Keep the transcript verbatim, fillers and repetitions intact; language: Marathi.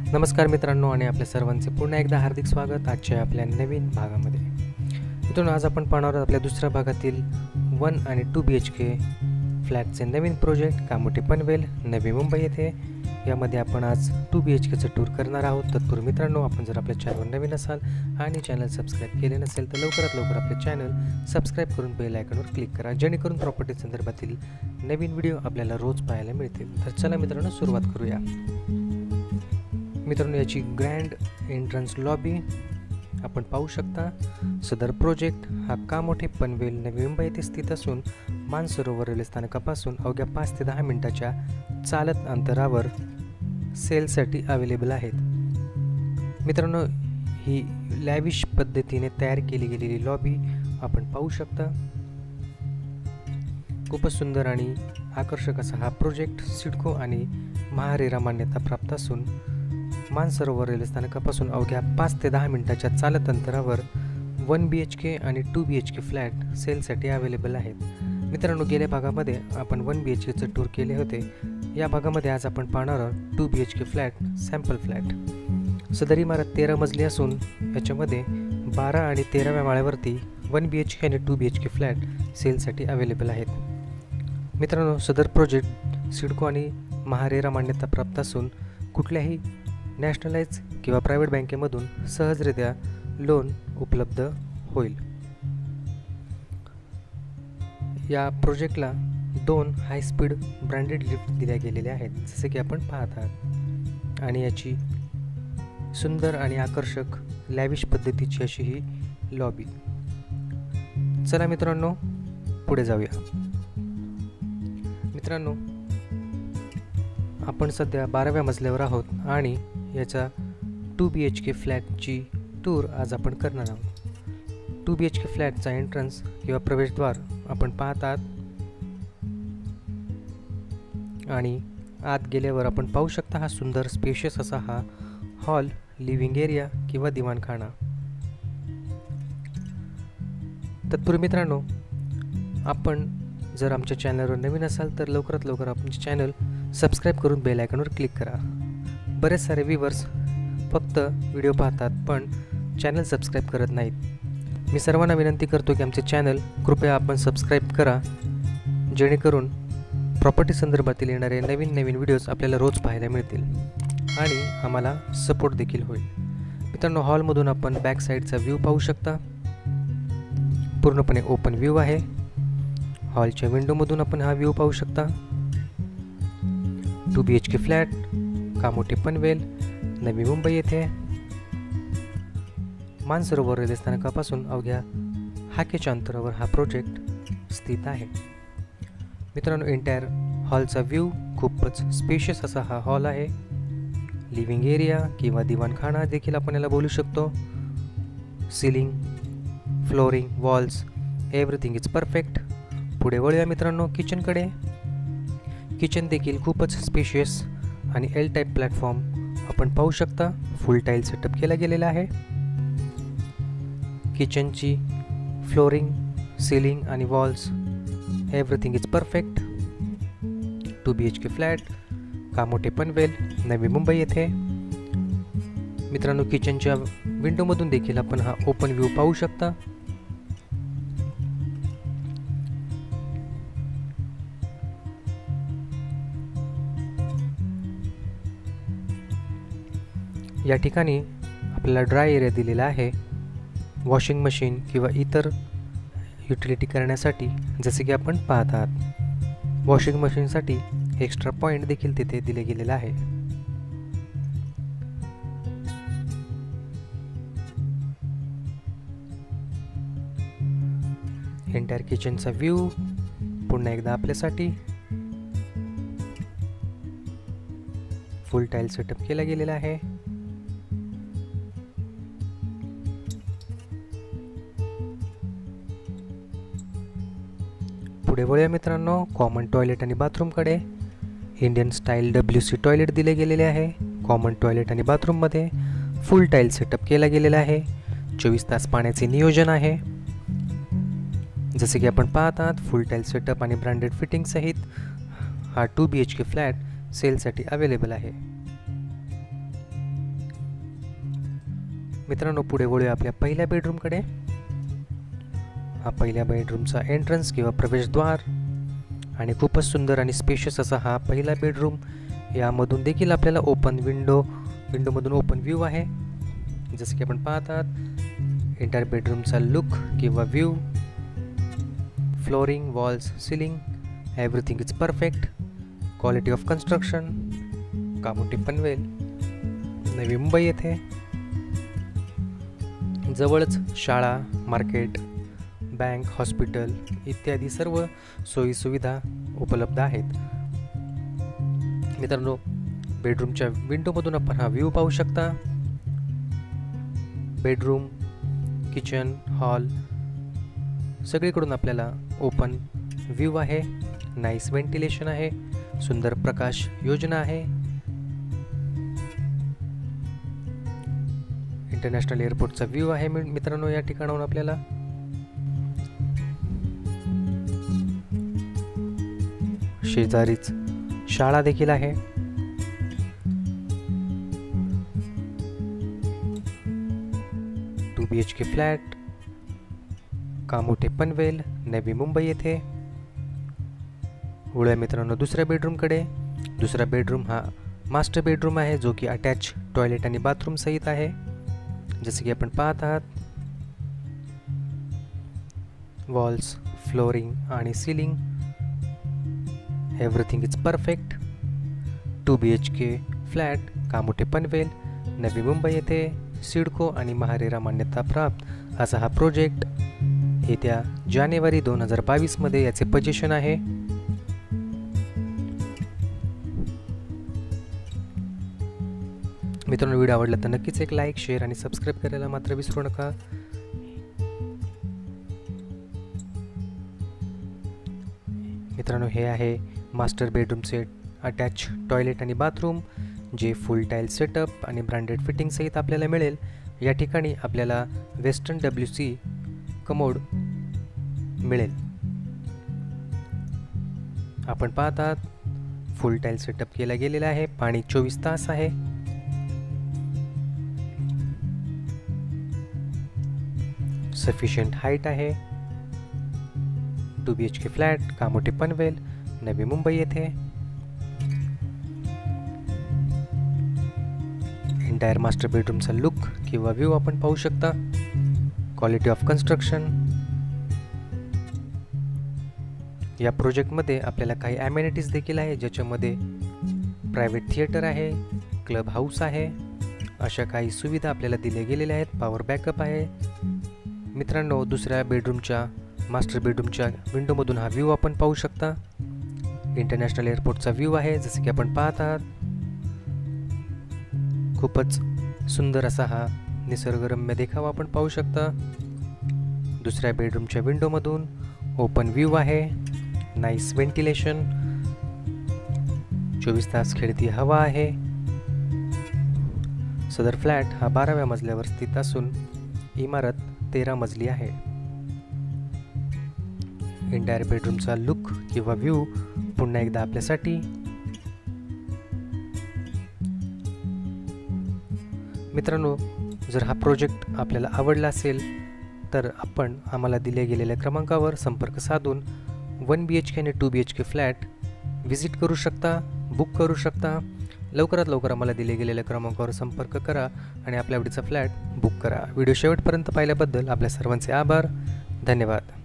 नमस्कार मित्रांनो आणि आपल्या सर्वांचे पुन्हा एकदा हार्दिक स्वागत आजच्या आपल्या नवीन भागामध्ये. मित्रांनो, आज आपण पाहणार आहोत आपल्या दुसऱ्या भागातील वन आणि टू बी एच के फ्लॅटचे नवीन प्रोजेक्ट कामोठे पनवेल नवी मुंबई येथे. यामध्ये आपण आज टू बी एच केचं टूर करणार आहोत. तत्पूर्वी मित्रांनो, आपण जर आपल्या चॅनलवर नवीन असाल आणि चॅनल सबस्क्राईब केले नसेल तर लवकरात लवकर आपले चॅनल सबस्क्राईब करून बेल आयकॉनवर क्लिक करा, जेणेकरून प्रॉपर्टी संदर्भातील नवीन व्हिडिओ आपल्याला रोज पाहायला मिळतील. तर चला मित्रांनो, सुरुवात करूया. मित्रांनो, याची ग्रँड एंट्रन्स लॉबी आपण पाहू शकता. सदर प्रोजेक्ट हा कामोठे पनवेल नवी मुंबई येथे स्थित असून मानसरोवर रेल्वे स्थानकापासून अवघ्या पाच ते दहा मिनिटाच्या चालत अंतरावर सेलसाठी अवेलेबल आहेत. मित्रांनो, ही लॅविश पद्धतीने तयार केली गेलेली लॉबी आपण पाहू शकता. खूपच सुंदर आणि आकर्षक असा हा प्रोजेक्ट सिडको आणि महारेरा मान्यता प्राप्त असून मानसरोवर रेल्वे स्थानकापासून अवघ्या पाच ते दहा मिनिटाच्या चालत अंतरावर वन बी एच के आणि two B H K flat सेलसाठी अवेलेबल आहेत. मित्रांनो, गेल्या भागामध्ये आपण वन बी एच केचं टूर केले होते. या भागामध्ये आज आपण पाहणार आहोत two B H K flat sample flat. सदर इमारत तेरा मजली असून याच्यामध्ये बारा आणि तेराव्या माळ्यावरती वन बी एच के आणि two B H K flat सेलसाठी अवेलेबल आहेत. मित्रांनो, सदर प्रोजेक्ट सिडको आणि महारेरा मान्यता प्राप्त असून कुठल्याही नॅशनलाइज किंवा प्रायव्हेट बँकेमधून सहजरित्या लोन उपलब्ध होईल. या प्रोजेक्टला दोन हाय स्पीड ब्रँडेड लिफ्ट दिल्या गेलेल्या आहेत, जसे की आपण पाहत आहात. आणि याची सुंदर आणि आकर्षक लॅविश पद्धतीची अशी ही लॉबी. चला मित्रांनो, पुढे जाऊया. मित्रांनो, आपण सध्या बाराव्या मजल्यावर आहोत आणि याचा टू बी एच के फ्लॅटची टूर आज आपण करणार आहोत. टू बी एच के फ्लॅटचा एंट्रन्स किंवा प्रवेशद्वार आपण पाहत आहात आणि आत गेल्यावर आपण पाहू शकता हा सुंदर स्पेशियस असा हा हॉल, लिव्हिंग एरिया किंवा दिवाणखाना. तत्पूर्वी मित्रांनो, आपण जर आमच्या चॅनलवर नवीन असाल तर लवकरात लवकर आमचे चॅनल सबस्क्राईब करून बेल आयकॉनवर क्लिक करा. बरेच सारे व्ह्यूवर्स फक्त व्हिडिओ पाहतात पण चॅनल सबस्क्राईब करत नाहीत. मी सर्वांना विनंती करतो की आमचे चॅनल कृपया आपण सबस्क्राईब करा, जेणेकरून प्रॉपर्टी संदर्भातील येणारे नवीन नवीन व्हिडिओज आपल्याला रोज पाहायला मिळतील आणि आम्हाला सपोर्ट देखील होईल. मित्रांनो, हॉलमधून आपण बॅक साईडचा व्ह्यू पाहू शकता. पूर्णपणे ओपन व्ह्यू आहे. हॉलच्या विंडोमधून आपण हा व्ह्यू पाहू शकता. Two B H K flat Kamothe Panvel Navi Mumbai येथे मानसरोवर रेल्वे स्थानकापासून अवघ्या हाकेच्या अंतरावर हा प्रोजेक्ट स्थित आहे. मित्रांनो, एंटायर हॉलचा व्ह्यू खूपच स्पेशियस असा हा हॉल आहे. लिव्हिंग एरिया किंवा दिवाणखाना देखील आपण याला बोलू शकतो. Ceiling, flooring, walls, everything is perfect. पुढे वळूया मित्रांनो किचनकडे. किचन देखील खूपच स्पेशियस आणि एल टाईप प्लॅटफॉर्म आपण पाहू शकता. फुल टाईल सेटअप केला गेलेला आहे. किचनची फ्लोरिंग, सिलिंग आणि walls everything is perfect. Two B H K flat Kamothe Panvel Navi Mumbai येथे. मित्रांनो, किचनच्या विंडोमधून देखील आपण हा ओपन व्ह्यू पाहू शकता. या ठिकाणी आपल्याला ड्राय एरिया दिलेला आहे. वॉशिंग मशीन किंवा इतर युटिलिटी करण्यासाठी, जसे की आपण पाहत आहात. वॉशिंग मशीनसाठी एक्स्ट्रा पॉईंट देखील तिथे दिले गेलेला आहे. एंटायर किचनचा व्ह्यू पुन्हा एकदा आपल्यासाठी. फुल टाईल सेटअप केला गेलेला आहे. पुढे वळूया मित्रांनो कॉमन टॉयलेट आणि बाथरूमकडे. Indian style W C toilet दिले गेलेले आहे. कॉमन टॉयलेट आणि बाथरूममध्ये फुल टाईल सेटअप केला गेलेला आहे. चोवीस तास पाण्याचे नियोजन आहे. जसे की आपण पाहत आहात, फुल टाईल सेटअप आणि ब्रँडेड फिटिंग सहित हा two B H K flat सेलसाठी अवेलेबल आहे. मित्रांनो, पुढे वळूया आपल्या पहिल्या बेडरूमकडे. हा पहिल्या बेडरूमचा एंट्रन्स किंवा प्रवेशद्वार आणि खूपच सुंदर आणि स्पेशियस असा हा पहिला बेडरूम. यामधून देखील आपल्याला ओपन विंडो विंडोमधून ओपन व्ह्यू आहे. जसं की आपण पाहतात एंटायर बेडरूमचा लुक किंवा view, flooring, walls, ceiling, everything is perfect. Quality of construction Kamothe Panvel, Navi Mumbai येथे. जवळच शाळा, मार्केट, बँक, हॉस्पिटल इत्यादी सर्व सोयीसुविधा उपलब्ध आहेत. मित्रांनो, बेडरूमच्या विंडोमधून आपण हा व्ह्यू पाहू शकता. बेडरूम, किचन, हॉल सगळीकडून आपल्याला ओपन व्ह्यू आहे. नाईस व्हेंटिलेशन आहे. सुंदर प्रकाश योजना आहे. इंटरनॅशनल एअरपोर्टचा व्ह्यू आहे मित्रांनो या ठिकाणाहून आपल्याला. शेजारीच शाळा देखील आहे. Two B H K flat, Kamothe Panvel, Navi Mumbai येथे. वळूया मित्रांनो दुसऱ्या बेडरूमकडे. दुसरा बेडरूम हा मास्टर बेडरूम आहे, जो की अटॅच टॉयलेट आणि बाथरूम सहित आहे. जसे की आपण पाहत आहात, वॉल्स, फ्लोरिंग आणि ceiling everything is perfect. Two B H K flat, Kamothe Panvel, Navi Mumbai येथे. सिडको आणि महारेरा मान्यता प्राप्त असा हा प्रोजेक्ट. येत्या जानेवारी दोन हजार बावीसमध्ये याचे पोझिशन आहे. मित्रांनो, व्हिडिओ आवडला तर नक्कीच एक लाईक, शेअर आणि सबस्क्राईब करायला मात्र विसरू नका. मित्रांनो, हे आहे मास्टर बेडरूमचे अटॅच टॉयलेट आणि बाथरूम, जे फुल टाईल सेटअप आणि ब्रँडेड फिटिंग सहित आपल्याला मिळेल. या ठिकाणी आपल्याला वेस्टर्न डब्ल्यू सी कमोड मिळेल. आपण पाहतात फुल टाईल सेटअप केला गेलेला आहे. पाणी चोवीस तास आहे. सफिशियंट हाईट आहे. Two B H K flat, Kamothe Panvel, Navi Mumbai येथे. एंटायर मास्टर बेडरूमचा लुक किंवा व्ह्यू आपण पाहू शकता. Quality of construction. या प्रोजेक्टमध्ये आपल्याला काही ॲमेनिटीज देखील आहे, ज्याच्यामध्ये प्रायव्हेट थिएटर आहे, क्लब हाऊस आहे. अशा काही सुविधा आपल्याला दिल्या गेलेल्या आहेत. पॉवर बॅकअप आहे. मित्रांनो, दुसऱ्या बेडरूमच्या मास्टर बेडरूमच्या विंडोमधून हा व्ह्यू आपण पाहू शकता. इंटरनॅशनल एअरपोर्टचा व्ह्यू आहे, जसे की आपण पाहत आहात. खूपच सुंदर असा हा निसर्गरम्य देखावा आपण पाहू शकता. दुसऱ्या बेडरूमच्या विंडोमधून ओपन व्ह्यू आहे. नाईस व्हेंटिलेशन, चोवीस तास खेळती हवा आहे. सदर फ्लॅट हा बाराव्या मजल्यावर स्थित असून इमारत तेरा मजली आहे. एंटायर बेडरूमचा लुक किंवा व्ह्यू पुन्हा एकदा आपल्यासाठी. मित्रांनो, जर हा प्रोजेक्ट आपल्याला आवडला असेल तर आपण आम्हाला दिल्या गेलेल्या क्रमांकावर संपर्क साधून वन बी एच के आणि two B H K flat visit करू शकता, बुक करू शकता. लवकरात लवकर आम्हाला दिले गेलेल्या क्रमांकावर संपर्क करा आणि आपल्या आवडीचा फ्लॅट बुक करा. व्हिडिओ शेवटपर्यंत पाहिल्याबद्दल आपल्या सर्वांचे आभार. धन्यवाद.